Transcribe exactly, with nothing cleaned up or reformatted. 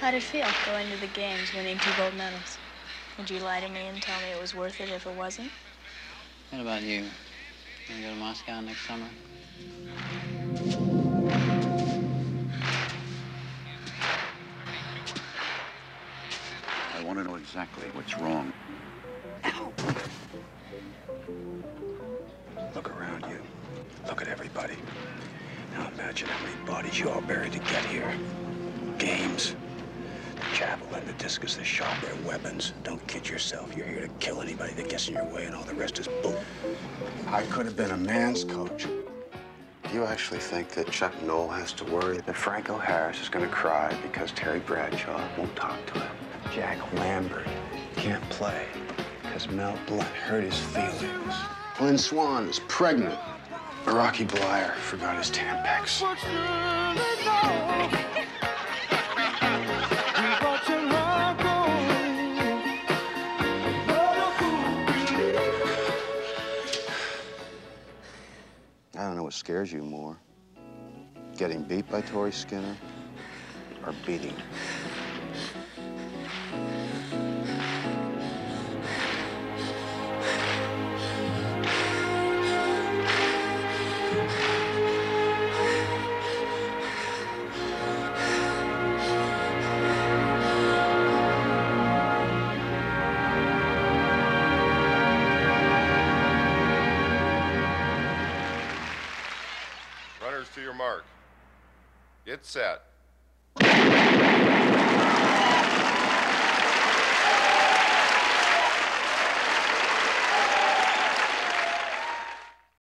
How'd it feel, going to the games, winning two gold medals? Would you lie to me and tell me it was worth it if it wasn't? What about you? Gonna go to Moscow next summer? I want to know exactly what's wrong. Ow. Look around you. Look at everybody. Now imagine how many bodies you all buried to get here. Games. The javelin, the discus, the shot, their weapons. Don't kid yourself. You're here to kill anybody that gets in your way, and all the rest is bull. I could have been a man's coach. Do you actually think that Chuck Noll has to worry that Franco Harris is going to cry because Terry Bradshaw won't talk to him? Jack Lambert can't play because Mel Blount hurt his feelings. Lynn Swan is pregnant. Rocky Blyer forgot his Tampax. I don't know what scares you more, getting beat by Tori Skinner or beating her. To your mark. Get set.